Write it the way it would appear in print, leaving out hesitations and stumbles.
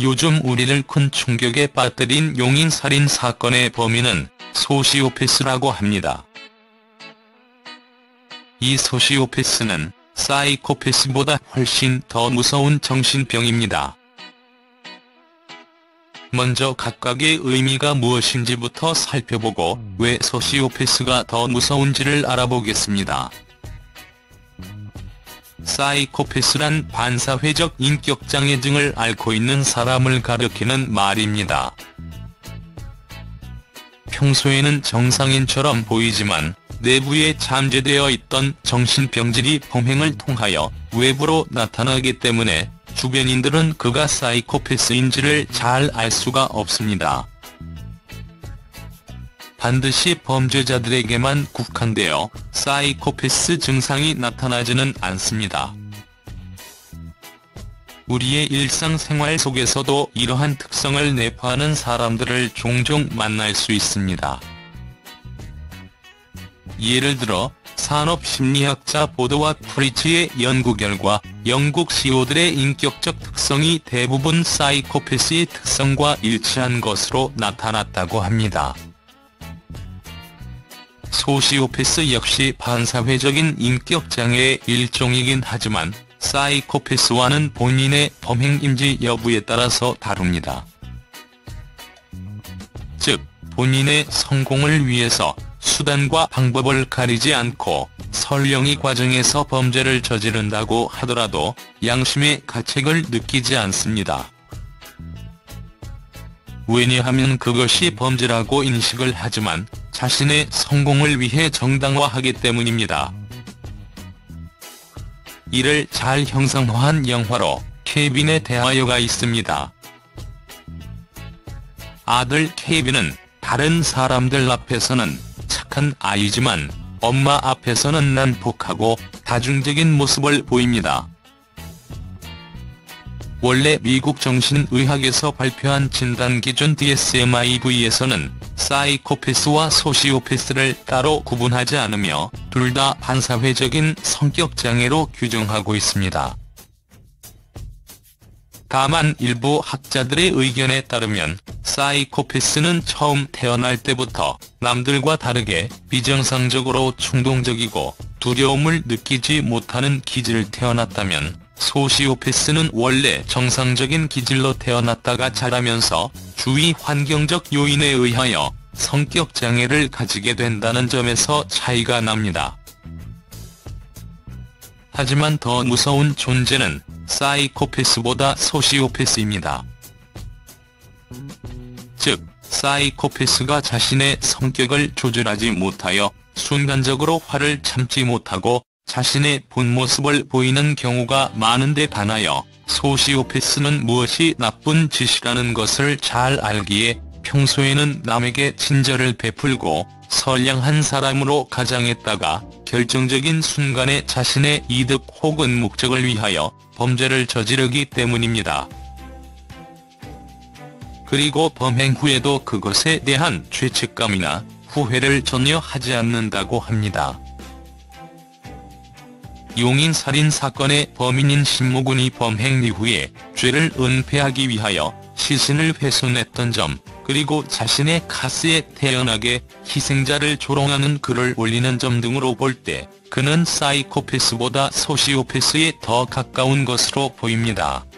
요즘 우리를 큰 충격에 빠뜨린 용인살인 사건의 범인은 소시오패스라고 합니다. 이 소시오패스는 사이코패스보다 훨씬 더 무서운 정신병입니다. 먼저 각각의 의미가 무엇인지부터 살펴보고 왜 소시오패스가 더 무서운지를 알아보겠습니다. 사이코패스란 반사회적 인격장애증을 앓고 있는 사람을 가리키는 말입니다. 평소에는 정상인처럼 보이지만 내부에 잠재되어 있던 정신병질이 범행을 통하여 외부로 나타나기 때문에 주변인들은 그가 사이코패스인지를 잘 알 수가 없습니다. 반드시 범죄자들에게만 국한되어 사이코패스 증상이 나타나지는 않습니다. 우리의 일상생활 속에서도 이러한 특성을 내포하는 사람들을 종종 만날 수 있습니다. 예를 들어 산업심리학자 보드와 프리츠의 연구 결과 영국 CEO들의 인격적 특성이 대부분 사이코패스의 특성과 일치한 것으로 나타났다고 합니다. 소시오패스 역시 반사회적인 인격장애의 일종이긴 하지만 사이코패스와는 본인의 범행인지 여부에 따라서 다릅니다. 즉, 본인의 성공을 위해서 수단과 방법을 가리지 않고 설령이 과정에서 범죄를 저지른다고 하더라도 양심의 가책을 느끼지 않습니다. 왜냐하면 그것이 범죄라고 인식을 하지만 자신의 성공을 위해 정당화하기 때문입니다. 이를 잘 형상화한 영화로 케빈에 대하여가 있습니다. 아들 케빈은 다른 사람들 앞에서는 착한 아이지만 엄마 앞에서는 난폭하고 다중적인 모습을 보입니다. 원래 미국 정신의학에서 발표한 진단기준 DSM-IV에서는 사이코패스와 소시오패스를 따로 구분하지 않으며 둘 다 반사회적인 성격장애로 규정하고 있습니다. 다만 일부 학자들의 의견에 따르면 사이코패스는 처음 태어날 때부터 남들과 다르게 비정상적으로 충동적이고 두려움을 느끼지 못하는 기질을 태어났다면 소시오패스는 원래 정상적인 기질로 태어났다가 자라면서 주위 환경적 요인에 의하여 성격장애를 가지게 된다는 점에서 차이가 납니다. 하지만 더 무서운 존재는 사이코패스보다 소시오패스입니다. 즉, 사이코패스가 자신의 성격을 조절하지 못하여 순간적으로 화를 참지 못하고 자신의 본 모습을 보이는 경우가 많은데 반하여 소시오패스는 무엇이 나쁜 짓이라는 것을 잘 알기에 평소에는 남에게 친절을 베풀고 선량한 사람으로 가장했다가 결정적인 순간에 자신의 이득 혹은 목적을 위하여 범죄를 저지르기 때문입니다. 그리고 범행 후에도 그것에 대한 죄책감이나 후회를 전혀 하지 않는다고 합니다. 용인살인 사건의 범인인 신모군이 범행 이후에 죄를 은폐하기 위하여 시신을 훼손했던 점, 그리고 자신의 카스에 태연하게 희생자를 조롱하는 글을 올리는 점 등으로 볼 때 그는 사이코패스보다 소시오패스에 더 가까운 것으로 보입니다.